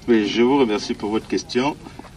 Oui, je vous remercie pour votre question.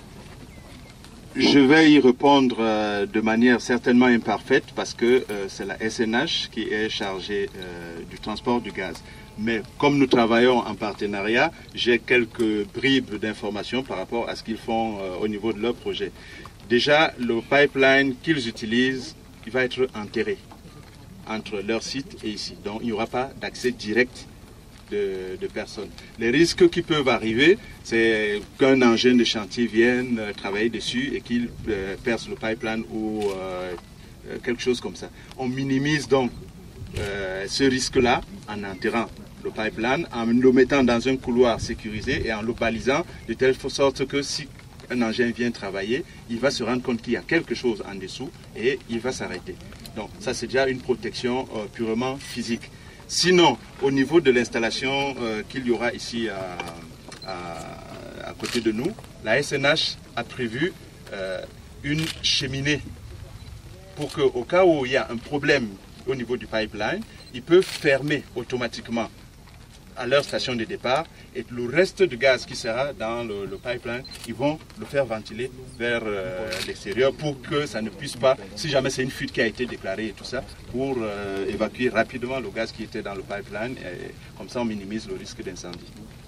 Je vais y répondre de manière certainement imparfaite parce que c'est la SNH qui est chargée du transport du gaz. Mais comme nous travaillons en partenariat, j'ai quelques bribes d'informations par rapport à ce qu'ils font au niveau de leur projet. Déjà, le pipeline qu'ils utilisent, il va être enterré entre leur site et ici. Donc, il n'y aura pas d'accès direct de personnes. Les risques qui peuvent arriver, c'est qu'un engin de chantier vienne travailler dessus et qu'il perce le pipeline ou quelque chose comme ça. On minimise donc ce risque-là en enterrant le pipeline, en le mettant dans un couloir sécurisé et en le balisant de telle sorte que si un engin vient travailler, il va se rendre compte qu'il y a quelque chose en dessous et il va s'arrêter. Donc ça, c'est déjà une protection purement physique. Sinon, au niveau de l'installation qu'il y aura ici à côté de nous, la SNH a prévu une cheminée pour qu'au cas où il y a un problème au niveau du pipeline, ils peuvent fermer automatiquement à leur station de départ et le reste du gaz qui sera dans le pipeline, ils vont le faire ventiler vers l'extérieur pour que ça ne puisse pas, si jamais c'est une fuite qui a été déclarée et tout ça, pour évacuer rapidement le gaz qui était dans le pipeline et comme ça on minimise le risque d'incendie.